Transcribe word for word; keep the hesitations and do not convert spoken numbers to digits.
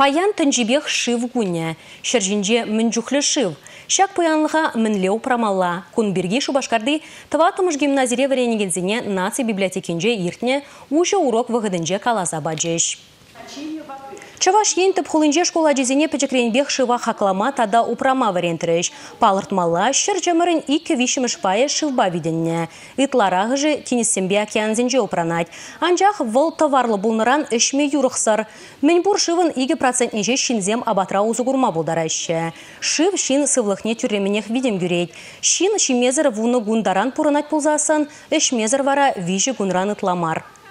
Паян тінжібек шив гуне, шыржинже мінжухлі шив. Шак паянлыға мінлеу прамалла. Кунберге шубашкарды Таватымыш гимназире варенегензіне наци библиотекинже иртне уже урок вғыдынже каласа баджеш. Чаваш ентіп хулынже школа жезіне пәчекренбек шыва хақлама тада упрама варентреш. Палыртмалла шыр жамырын икі вишіміш пае шывба виденне. Итларағы же тенессембе океанзенже упранать. Анжақ вол товарлы бұлныран үшме юрықсыр. Мен бұр шывын игі процентнеже шинзем абатра узугурма бұлдарашы. Шыв шин сывлықне тюременех видем гюрейд. Шин шимезір вуны гундаран пұрынат пулзасын, үшмезір вара вижі гунран ытламар.